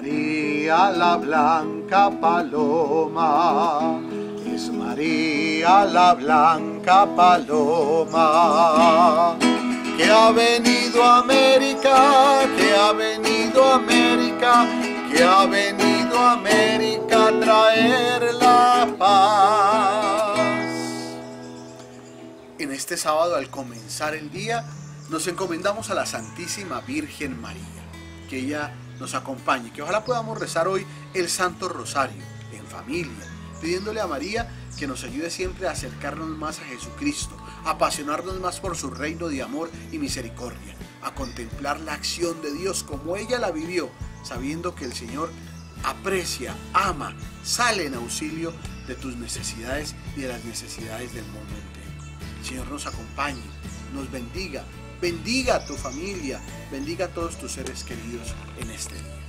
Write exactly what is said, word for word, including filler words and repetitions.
María la blanca paloma, es María la blanca paloma, que ha venido a América, que ha venido a América, que ha venido a América a traer la paz. En este sábado, al comenzar el día, nos encomendamos a la Santísima Virgen María, que ella nos acompañe, que ojalá podamos rezar hoy el Santo Rosario en familia, pidiéndole a María que nos ayude siempre a acercarnos más a Jesucristo, a apasionarnos más por su reino de amor y misericordia, a contemplar la acción de Dios como ella la vivió, sabiendo que el Señor aprecia, ama, sale en auxilio de tus necesidades y de las necesidades del mundo entero. El Señor nos acompañe, nos bendiga, bendiga a tu familia, bendiga a todos tus seres queridos en este día.